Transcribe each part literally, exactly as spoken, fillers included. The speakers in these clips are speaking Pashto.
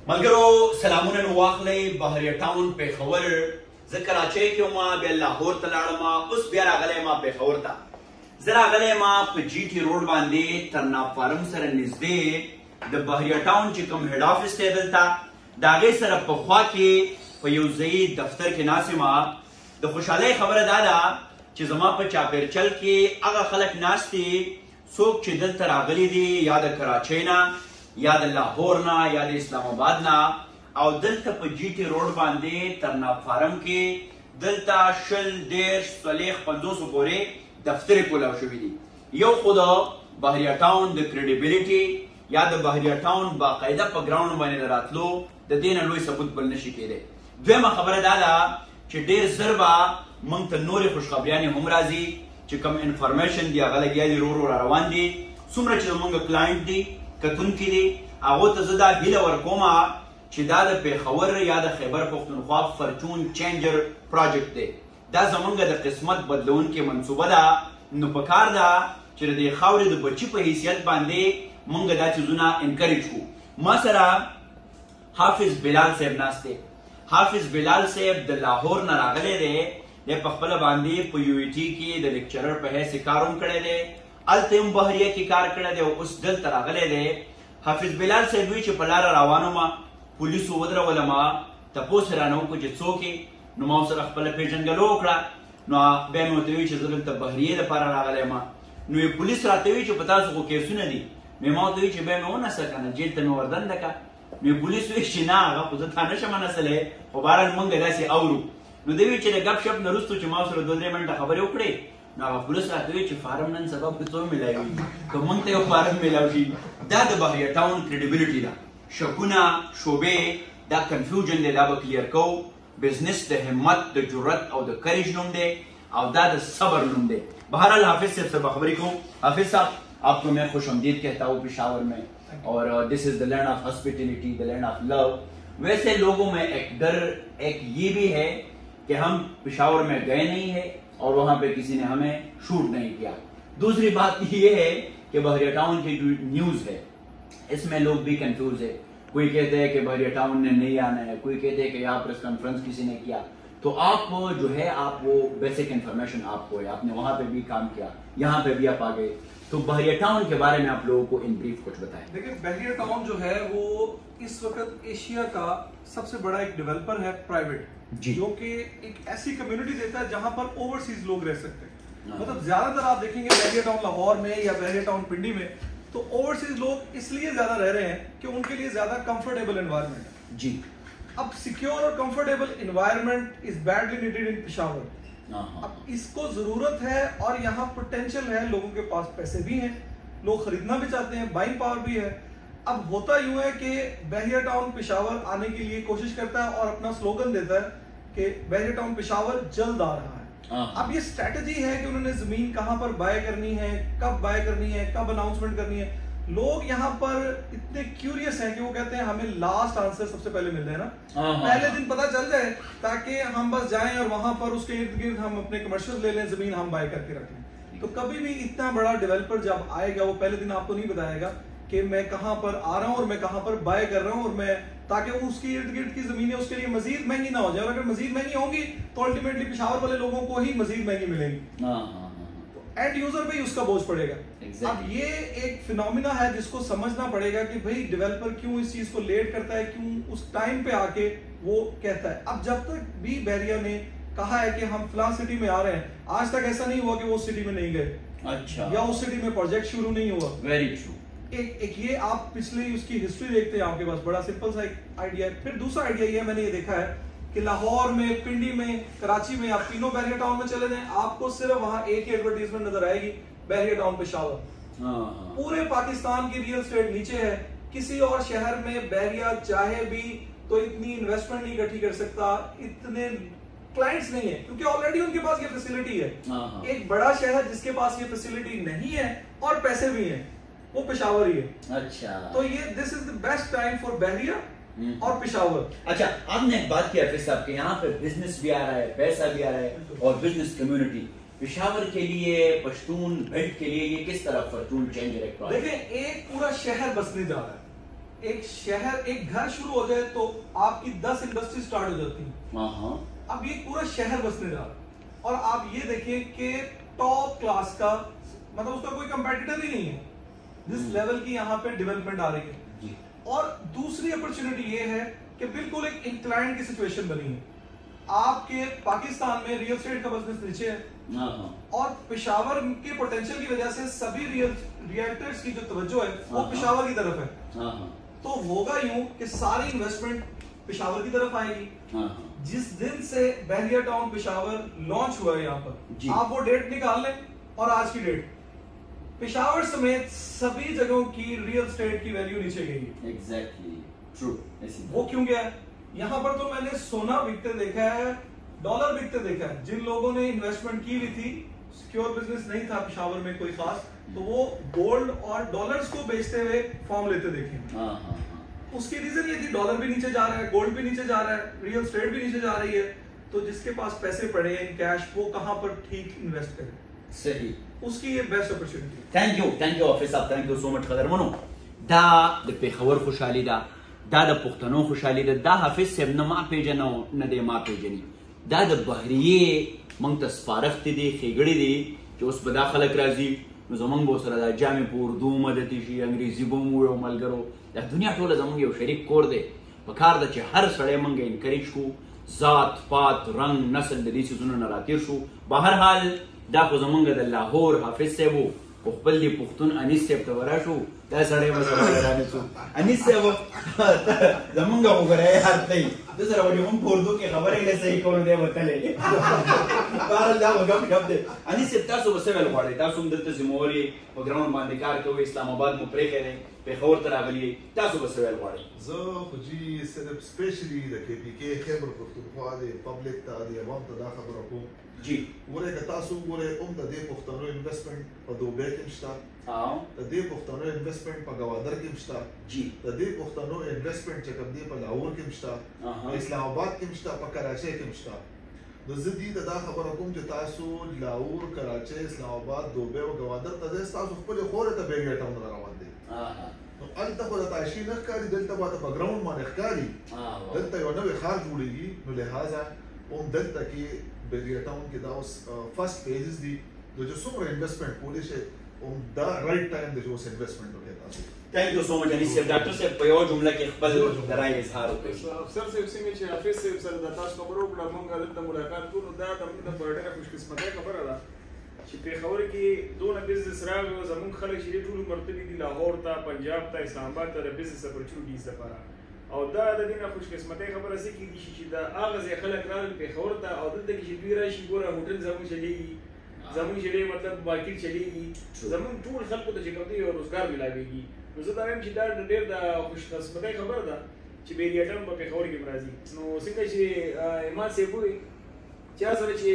ملګرو سلامونه نو واخلئ بهریا ټاون پیښور زه کراچۍ کې وم بیا لاهور ته لاړم اوس بیا راغلی یم پیښور ته زه راغلی یم په جي ټي روډ باندې ترناب فارم سره نږدې د بهریا ټاون چې کوم هیډ آفیس دی دلته د هغې سره په خوا کې په یو ځایي دفتر کې ناست یم د خوشحالۍ خبره دا ده چې زما په چاپیرچل کې هغه خلک ناست دي څوک چې دلته راغلي دي یا د کراچۍ نه یا د لاهور نه یا د اسلام آباد نه او دلته په جي ټي روډ باندې ترناب فارم کې دلته شل دېرش څلېښت پنځوسو پورې دفترې کولاو شوي دي یو خو د بهریا ټاون د کریډیبیلیټي یا د بهریا ټاون باقاعده په ګراوند باندې د راتلو د دې نه لوی ثبوت بل نشي کېدی دویمه خبره دا ده چې ډېر ژر به موږ ته نورې خوشخبریانې هم راځي چې کوم انفارمیشن دی هغه لګیا دي ورو ورو را روان دي څومره چې زموږ کلاینټ دي کتونکي دي هغو ته زه دا هیله ورکوم چې دا د پیښور یا د خیبر پښتونخوا فرچون چینجر پراجکټ دی دا زموږ د قسمت بدلونکې منصوبه ده نو پکار ده چې د دې خاورې د بچي په حیثیت باندې موږ دا څیزونه انکریج کړو ما سره حافظ بلال صاحب ناست دی حافظ بلال صاحب د لاهور نه راغلی دی دی په خپله باندې په یو ای ټي کې د لیکچرر په حیث کار هم کړی دی هلته هم بهریه کې کار کړی دی او اوس دلته راغلی دی حافظ بلال صاحب وی چې په لاره روان وم پولیسو ودرولم تپوس یې رانه وکړو چې څوک یې نو ما ورسره خپله پېژندګلو وکړه نو بیا مې ورته وویل چې زه دلته بهریې دپاره راغلی یم نو یې پولیس راته وویل چې په تاسو خو کیسونه دي نو ما ورته وویل چې بیا مې ونسه که نه جیل ته مې وردنده کړه نو پولیس وویل چې نه هغه خو زه تا نه شم نسلی خو بهرحال موږ داسې اورو نو دوی ویل چې د ګپ شپ نه وروستو چې ما سره دوه درې منټه خبرې وکړې نو هغه پولیس راته ویل چې فارم نن سبا په څو میلاوي که موږ ته یو فارم میلاو شي دا د بهریا ټاون کریډیبیلیټي ده شکونه شعبې دا کنفیوژن دی دا به کلیر کوو بزنس د همت د جرأت او د کریج نوم دی او دا د صبر نوم دی بہرحال حافظ صاحب سے خبریں کو حافظ صاحب آپ کو میں خوش آمدید کہتا ہوں پشاور میں اور دس از دا لینڈ آف ہاسپٹیلٹی دا لینڈ آف لو ویسے لوگوں میں ایک ڈر ایک یہ بھی ہے کہ ہم پشاور میں گئے نہیں ہیں اور وہاں پہ کسی نے ہمیں شوٹ نہیں کیا دوسری بات یہ ہے کہ بہریا ٹاؤن کی جو نیوز ہے اس میں لوگ بھی کنفیوز ہے کوئی کہتے ہیں کہ بہریا ٹاؤن نے نہیں آنا ہے کوئی کہتے ہیں کہ یہاں پریس کانفرنس کسی نے کیا تو آپ جو ہے آپ وہ بیسک انفارمیشن آپ کو ہے آپ نے وہاں پہ بھی کام کیا یہاں پہ بھی آپ آ گئے تو بہریا ٹاؤن کے بارے میں آپ لوگوں کو ان بریف کچھ بتائیں دیکھیں بہریا ٹاؤن جو ہے وہ اس وقت ایشیا کا سب سے بڑا ایک ڈیولپر ہے پرائیویٹ جی جو کہ ایک ایسی کمیونٹی دیتا ہے جہاں پر اوورسیز لوگ رہ سکتے ہیں مطلب زیادہ تر آپ دیکھیں گے بہریا ٹاؤن لاہور میں یا بہریا ٹاؤن پنڈی میں تو اوورسیز لوگ اس لیے زیادہ رہ رہے ہیں کہ ان کے لیے زیادہ کمفرٹیبل انوائرمنٹ ہے جی اب سیکیور اور کمفرٹیبل انوائرمنٹ از بیڈلی نیڈیڈ ان پشاور اب اس کو ضرورت ہے اور یہاں پوٹینشل ہے لوگوں کے پاس پیسے بھی ہیں لوگ خریدنا بھی چاہتے ہیں بائنگ پاور بھی ہے اب ہوتا یوں ہے کہ بہریا ٹاؤن پشاور آنے کے لیے کوشش کرتا ہے اور اپنا سلوگن دیتا ہے کہ بہریا ٹاؤن پشاور جلد آ رہا ہے اب یہ اسٹریٹجی ہے کہ انہوں نے زمین کہاں پر بائے کرنی ہے کب بائے کرنی ہے کب اناؤنسمنٹ کرنی ہے لوگ یہاں پر اتنے کیوریس ہیں کہ وہ کہتے ہیں ہمیں لاسٹ آنسر سب سے پہلے مل جائے نا پہلے دن پتہ چل جائے تاکہ ہم بس جائیں اور وہاں پر اس کے ارد گرد ہم اپنے کمرشل لے لیں زمین ہم بائے کر کے رکھ لیں تو کبھی بھی اتنا بڑا ڈیولپر جب آئے گا وہ پہلے دن آپ کو نہیں بتائے گا کہ میں کہاں پر آ رہا ہوں اور میں کہاں پر بائے کر رہا ہوں اور میں تاکہ اس کی ارد گرد کی زمینیں اس کے لیے مزید مہنگی نہ ہو جائے اور اگر مزید مہنگی ہوں گی تو الٹیمیٹلی پشاور والے لوگوں کو ہی مزید مہنگی ملیں گی تو اینڈ یوزر پہ ہی اس کا بوجھ پڑے گا اب یہ ایک فینومینا ہے جس کو سمجھنا پڑے گا کہ بھائی ڈیولپر کیوں اس چیز کو لیٹ کرتا ہے کیوں اس ٹائم پہ آ کے وہ کہتا ہے اب جب تک بھی بہریا نے کہا ہے کہ ہم فلاں سٹی میں آ رہے ہیں آج تک ایسا نہیں ہوا کہ وہ سٹی میں نہیں گئے اچھا یا اس سٹی میں پروجیکٹ شروع نہیں ہوا ویری ٹرو ایک ایک یہ آپ پچھلے اس کی ہسٹری دیکھتے ہیں آپ کے پاس بڑا سمپل سا ایک آئیڈیا ہے پھر دوسرا آئیڈیا یہ ہے میں نے یہ دیکھا ہے کہ لاہور میں پنڈی میں کراچی میں آپ تینوں بہریا ٹاؤن میں چلے جائیں آپ کو صرف وہاں ایک ہی ایڈورٹیزمنٹ نظر آئے گی بہریا ٹاؤن پشاور پورے پاکستان کی ریل اسٹیٹ نیچے ہے کسی اور شہر میں بہریا چاہے بھی تو اتنی انویسٹمنٹ نہیں اکٹھی کر سکتا اتنے کلائنٹس نہیں ہے کیونکہ آلریڈی ان کے پاس یہ فیسلٹی ہے ایک بڑا شہر جس کے پاس یہ فیسلٹی نہیں ہے اور پیسے بھی ہیں وہ پشاور ہی ہے اچھا تو یہ دس از دی بیسٹ ٹائم فار بہریا اور پشاور اچھا آپ نے ایک بات کی حافظ صاحب کہ یہاں پہ بزنس بھی آ رہا ہے پیسہ بھی آ رہا ہے اور بزنس کمیونٹی پشاور کے لیے پشتون بیلٹ کے لیے یہ کس طرح فرچون چینجر ایک دیکھیں ایک پورا شہر بسنے جا رہا ہے एक शहर, एक घर शुरू हो जाए तो आपकी दस इंडस्ट्री स्टार्ट हो जाती है। अब ये पूरा शहर बसने जा रहा है और आप ये देखिए कि टॉप क्लास का, मतलब उसका कोई कंपेटिटर ही नहीं है जिस लेवल की यहाँ पे डेवलपमेंट आ रही है। और दूसरी अपॉर्चुनिटी ये है कि बिल्कुल एक इंक्लाइंड की सिचुएशन बनी है। आपके पाकिस्तान में रियल एस्टेट का बिजनेस नीचे है और पेशावर के पोटेंशियल की वजह से सभी रियल रियल्टर्स की जो तवज्जो है वो पेशावर की तरफ है। तो होगा यूं कि सारी इन्वेस्टमेंट पेशावर की तरफ आएगी। जिस दिन से बहरिया टाउन पेशावर लॉन्च हुआ है यहाँ पर, आप वो डेट निकाल लें और आज की डेट पेशावर समेत सभी जगहों की रियल एस्टेट की वैल्यू नीचे गई है। Exactly true. वो क्यों गया? यहाँ पर तो मैंने सोना बिकते देखा है, डॉलर बिकते देखा है। जिन लोगों ने इन्वेस्टमेंट की हुई थी, सिक्योर बिजनेस नहीं था पेशावर में कोई खास, तो वो गोल्ड और डॉलर्स को बेचते हुए फॉर्म लेते देखे। उसकी रीजन ये थी डॉलर भी नीचे जा रहा है, गोल्ड भी नीचे जा रहा है, रियल एस्टेट भी नीचे जा रही है। तो जिसके पास पैसे पड़े हैं कैश, वो कहां पर ठीक इन्वेस्ट करे? सही, उसकी ये best opportunity. Thank you, thank you office साहब, थैंक यू सो मच। खदरमनो दा د पेښور خوشحالي ده، دا د پښتنو خوشحالي ده، دا حافظ صاحب نه ما پیژنو نه دی ما پیژني، دا د بحریه مونږ ته سپارښت دي، ښېګړې دي چې اوس به دا خلک راځي نو زمونږ به ورسره دا جامې په اردو مددي شي، انګریزي به مو یو ملګرو، دا دنیا ټوله زمونږ یو شریک کور دی. پکار ده چې هر سړی مونږ انکریج کړو، ذات پات رنګ نسل د دې څیزونو نه راتېر شو. بهرحال دا خو زمونږ د لاهور حافظ صاحب و، خو خپل دې پښتون انیس صاحب ته وراشو، دا سړی به سره رانیسو. انیس صاحب زمونږ خو ګرای هر دی د سره ولې هم په اردو کې خبرې نه صحیح کولو دی وتلی. بهرحال دا به ګپ ګپ دی. انیس صاحب تاسو به څه ویل غواړئ؟ تاسو هم دلته ذمهوار یې، په ګراوند باندې کار کوئ، اسلام آباد مو پرېښی دی، پېښور ته راغلي یې، تاسو به څه ویل غواړئ؟ زه خو جي صرف سپیشلي د کې پي کې خیبر پښتونخوا د پبلک ته د عوام ته دا خبره کوم جی ګورئ که تاسو ګورئ هم د دې پښتنو انویسټمنټ په دوبۍ کې هم شته، د دې پښتنو انویسټمنټ په ګوادر کې هم شته، جی د دې پښتنو انویسټمنټ چې کوم دی په لاهور کې هم شته، په اسلام آباد کې هم شته، په کراچۍ کې هم شته. نو زه دې ته دا خبره کوم چې تاسو لاهور، کراچۍ، اسلام آباد، دوبۍ او ګوادر ته ځئ، تاسو خپلې خورې ته بهریا ټاون را روان دي. نو هلته خو د تاشي نه ښکاري، دلته به په ګراوند باندې ښکاري. دلته یو نوی ښار جوړېږي، نو لهذا هم دلته کې بهریا ټاون کې دا اوس فرست فیزز دي. نو چې څومره انویسټمنټ کولی شئ، هم دا رایټ ټایم دی چې اوس انویسټمنټ وکړئ تاسو. تھینک یو سو مچ انیس صاحب. ډاکټر صاحب په یو جمله کې خپل رائے اظهار وکړئ. افسر صاحب څنګه چې حافظ صاحب سره د تاسو خبرو وکړه، موږ دلته ملاقات کړو، دا زموږ د ډېره خوشقسمتۍ خبره ده چې پېښور کې دونه بزنس راغی. زموږ خلک چې ټول مرتبه دي لاهور ته، پنجاب ته، اسلام آباد ته د بزنس اپورچونټیز لپاره، او دا د دې نه خوشقسمتۍ خبره څه کېدای شي چې د هغه ځای خلک راغلل پېښور ته، او دلته کې چې دوی راشي ګوره هوټل زموږ چلېږي، زموږ چې مطلب مارکیټ چلېږي، زموږ ټول خلکو ته چې کوم دی روزګار ملاوېږي. نو زه دا وایم چې دا ډېر د خوشقسمتۍ خبره ده چې بهریا ټاون په پېښور کې راځي. نو څنګه چې ایمان صاحب وایي چا سره چې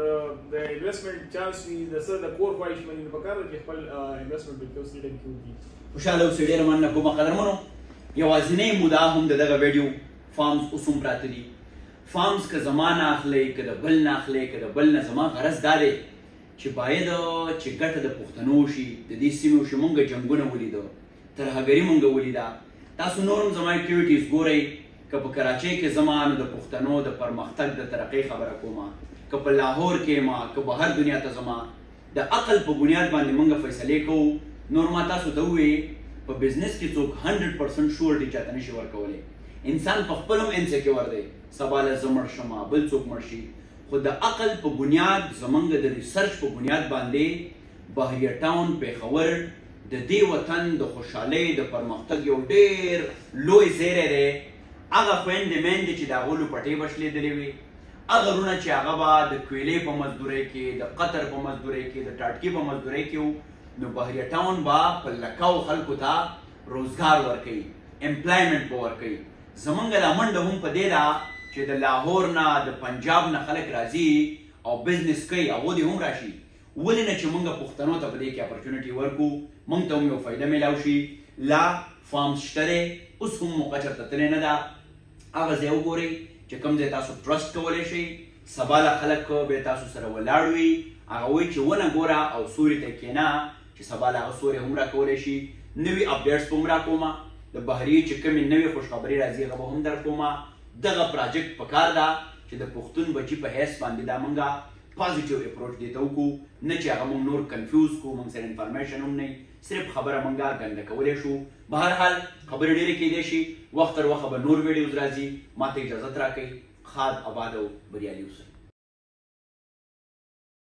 د انویسټمنټ چانس وي، د څه د کور خواهش مني، نو پکار ده چې خپل انویسټمنټ پکې اوسې ډېر کې وکړي. خوشحاله اوسئ، ډېره مننه کومه قدرمنو. یوازینۍ موده هم د دغه ویډیو فارمز اوس هم پراته دي. فارمز که زما نه اخلئ، که د بل نه اخلئ، که د بل نه، زما غرض دا دی چې باید چې ګټه د پښتنو شي، د دې سیمې وشي. مونږ جنګونه ولیده، ترهګري مونږ ولیده. تاسو نور هم زما اکټیویټیز ګورئ. که په کراچۍ کې زما نو د پښتنو د پرمختګ د ترقۍ خبره کومه، که په لاهور کې ما، که بهر دنیا ته زما، د عقل په بنیاد باندې مونږ فیصلې کوو. نور ما تاسو ته ووایي په بزنس کې څوک هنډرډ پرسنټ شورټي چاته نشي ورکولی. انسان په خپل هم انسیکیور دی، سبا له زه مړ شمه، بل څوک مړ شي. خو د عقل په بنیاد، زمونږ د ریسرچ په بنیاد باندې بهریا ټاون پېښور د دې وطن د خوشحالۍ د پرمختګ یو ډېر لوی زیری دی. هغه خویندې میندې چې د هغو لوپټې به شلېدلې وي، هغه وروڼه چې هغه به د کویلې په مزدورۍ کې، د قطر په مزدورۍ کې، د ټاټکي په مزدورۍ کې وو، نو بهریا ټاون به په لکاو خلکو ته روزګار ورکوي، امپلایمنټ به ورکوي. زمونږ دا منډه هم په دې ده چې د لاهور نه، د پنجاب نه خلک راځي او بزنس کوي، هغو دې هم راشي. ولې نه چې مونږ پښتنو ته په دې کې اپورچونټي ورکړو، مونږ ته هم یو فایده میلاو شي. لا فارمز شته دی، اوس هم موقع چېرته تللی نه ده. هغه ځای وګورئ چې کوم ځای تاسو ټرسټ کولی شئ. سبا له خلک به تاسو سره ولاړ وي، هغه وایي چې ونه ګوره او سوري ته کښېنه چې سبا له هغه سوري هم راکولی شي. نوي اپډیټس به هم راکومه، د بهري چې کومې نوې خوشخبري راځي هغه به هم در کومه. دغه پراجیکټ پکار ده چې د پښتون بچي په حیث باندې دا موږ پازیټیو اپروچ دې ته وکړو، نه چې هغه موږ نور کنفیوز کړو، موږ سره انفارمیشن هم نه، صرف خبره موږ ګنده کولی شو. بهرحال خبرې ډېرې کیدای شي، وخت تر وخته به نور ویډیوز راځي. ما ته اجازت راکړئ. ښاد، آباد او بریالي اوسئ.